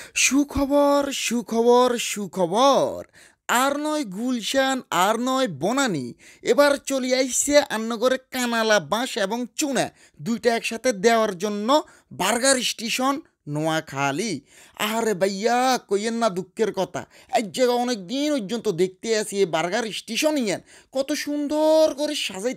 সুখবর সুখবর সুখবর। আর নয় গুলশান আর নয় বনানী, এবার চলে আইসে আন্নগরে কানালা বাঁশ এবং চুনা দুইটা একসাথে দেওয়ার জন্য বার্গার স্টেশন নোয়াখালী। আরে ভাইয়া কইয়েন না দুঃখের কথা, এক জায়গায় অনেক দিন পর্যন্ত দেখতে আসি এই বার্গার স্টেশন ইয়ান কত সুন্দর করে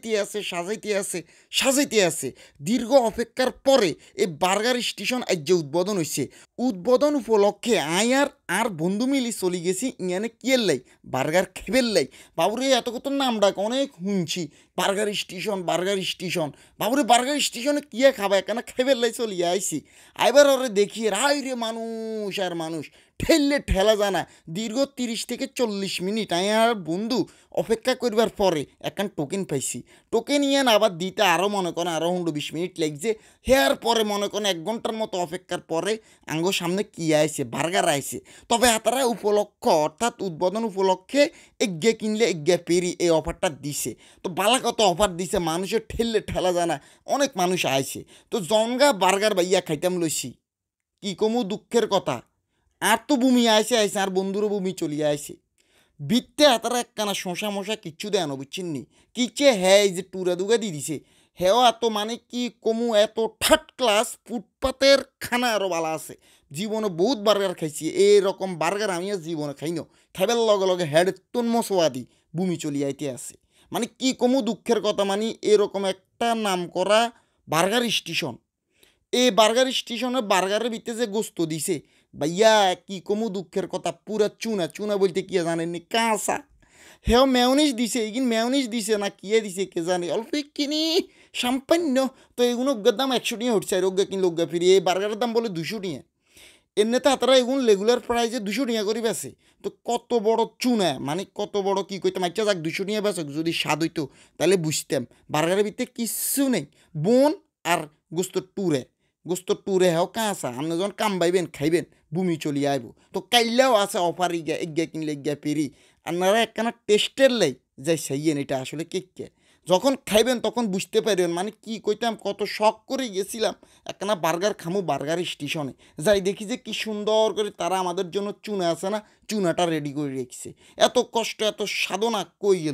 সাজাইতে আছে। দীর্ঘ অপেক্ষার পরে এই বার্গার স্টেশন আজ যে উদ্বোধন হয়েছে, উদ্বোধন উপলক্ষে আর বন্ধু মিলি চলে গেছি ইয়ানে কিয়ের লাই বার্গার খেবের লাই। বাবুরে এত কত নাম ডাক অনেক শুনছি, বার্গার স্টেশন বাবুরে বার্গার স্টেশনে কিয়া খাবা এখানে খেবের লাই চলিয়ে আইসি। আইবার ওরে দেখি রাই রে মানুষ আর মানুষ, ঠেললে ঠেলা জানা। দীর্ঘ 30 থেকে 40 মিনিট আর বন্ধু অপেক্ষা করবার পরে এখন টোকেন পাইছি। টোকেন ইয়ান আবার দিতে আরও মনে করেন আরও 20 মিনিট লাগছে। হেয়ার পরে মনে করেন 1 ঘন্টার মতো অপেক্ষার পরে আঙ্গো সামনে কি আইছে বার্গার আইছে। তবে হাতারা উপলক্ষ অর্থাৎ উদ্বোধন উপলক্ষে এগিয়ে কিনলে এগিয়ে পেরি এই অফারটা দিছে। তো বালা কত অফার দিছে, মানুষের ঠেললে ঠেলা জানা অনেক মানুষ আইছে। তো জনগা বার্গার ভাইয়া খাইতাম লইছি, কি কমু দুঃখের কথা। আর তো বমি আইসে আর বন্ধুরও বমি চলিয়ে আইসে। বিত্তে হাতারা একখানা শশা মশা কিচ্ছু দেয় না বুঝছেননি। কিচ্ছে হ্যাঁ এই যে টুরা দুগা দিয়ে দিছে হেও এত মানে কি কমু এত থার্ড ক্লাস ফুটপাতের খানা আরও বালা আছে। জীবনে বহুত বার্গার খাইছি, এরকম বার্গার আমি আর জীবনে খাই না। খাইবার লগে লগে হেড তন্মসোয়াদি বমি চলিয়ে আইতে আছে। মানে কি কমু দুঃখের কথা, মানে এরকম একটা নাম করা বার্গার স্টেশন, এই বার্গার স্টেশনে বার্গারের ভিতরে যে গোস্ত দিছে ভাইয়া কি কমু দুঃখের কথা, পুরা চুনা বলতে কি জানেননি কাঁচা। হেও মেয়নিস দিছে, এগিন মেয়নিস দিছে না কিয়ে দিছে কে জানে, অল্প কিনি সাম্পান্য। তো এগুলো ওগ্গার দাম 100 টাকা উঠছে, আর ওগ্গা কিনলে ওগ্গা ফিরি। এই বার্গারের দাম বলে 200 টাকা। এমনিতে তারা এগুলো রেগুলার প্রাইসে 200 টাকা করে বেছে। তো কত বড় চুনা, মানে কত বড় কি কইতাম, আচ্ছা যাক 200 টাকা বেচক, যদি স্বাদ হইতো তাহলে বুঝতাম। বার্গারের ভিতরে কিচ্ছু নেই, বোন আর গোস্ত টুরে হেও কাঁচা। আপনি যখন কামবাইবেন খাইবেন বমি চলিয়ে আইব। তো কাইলেও আছে অফার এগিয়ে কিনলে এগিয়ে পেরি। আপনারা একখানা টেস্টের লাই যাই সাইয়েন এটা আসলে কে যখন খাইবেন তখন বুঝতে পারবেন। মানে কি কইতাম, কত শখ করে গেছিলাম একখানা বার্গার খামু বার্গার স্টেশনে। যাই দেখি যে কি সুন্দর করে তারা আমাদের জন্য চুনা আছে না, চুনাটা রেডি করে রেখেছে। এত কষ্ট এত সাধনা কই গেল।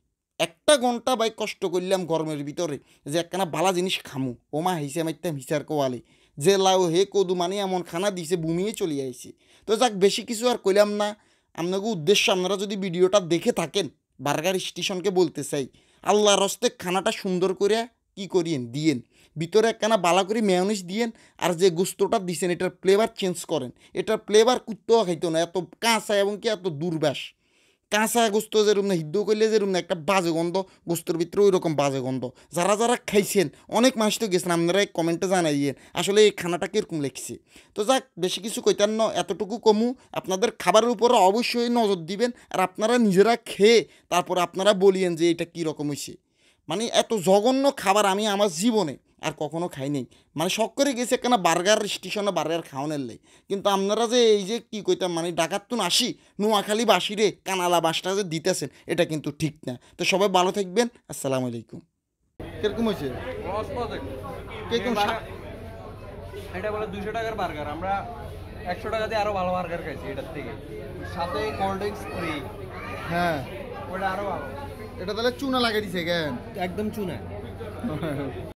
1 ঘন্টা বাই কষ্ট করলাম গরমের ভিতরে যে একখানা বালা জিনিস খামু। ওমা হিসে মাইতাম হিসার কোয়ালে যে লাউ হে কদু, মানে এমন খানা দিছে বুমিয়ে চলে আইছে। তো যাক বেশি কিছু আর কইলাম না। আপনাকে উদ্দেশ্য, আপনারা যদি ভিডিওটা দেখে থাকেন বার্গার স্টেশনকে বলতে চাই, আল্লাহর হস্তে খানাটা সুন্দর করে কি করিয়েন দিয়েন, ভিতরে একখানা বালা করে মেয়নিস দিয়েন। আর যে গোস্তটা দিছেন এটার ফ্লেভার চেঞ্জ করেন। এটার ফ্লেভার কুত্তেও খাইতো না, এত কাঁচা এবং কি এত দুর্বাস। কাঁচা গোস্ত যেরকম না, সিদ্ধ করলে যেরকম না একটা বাজে গন্ধ, গোস্তর ভিতরে ওই রকম বাজে গন্ধ। যারা খাইছেন অনেক মানুষ তো গেছেন, আপনারা কমেন্টে জানাইয়েন আসলে এই খানাটা কীরকম লেগছে। তো যাক বেশি কিছু কইতার ন, এতটুকু কমু। আপনাদের খাবারের উপরে অবশ্যই নজর দিবেন, আর আপনারা নিজেরা খেয়ে তারপর আপনারা বলিয়েন যে এটা কীরকম হয়েছে। মানে এত জঘন্য খাবার আমি আমার জীবনে আর কখনো খাই নাই। মানে শখ করে গেছে কেন বার্গার স্টেশনে বার্গার খাওয়ানোর লাই। কিন্তু আপনারা যে এই যে কী কইতাম, মানে ডাকাতুন আসি নোয়াখালী বাসিরে কানালা বাসটা যে দিতেছেন এটা কিন্তু ঠিক না। তো সবাই ভালো থাকবেন, আসসালামু আলাইকুম। কিরকম হয়েছে? কিরকম? এটা বলে 200 টাকার বার্গার, আমরা 100 টাকা দিয়ে আরো ভালো বার্গার খাইছি এটার থেকে, সাথে কোল্ড ড্রিঙ্কস ফ্রি। হ্যাঁ ওটা আরো ভালো। এটা তাহলে চুনা লাগিয়ে দিছে কেন? একদম চুনা।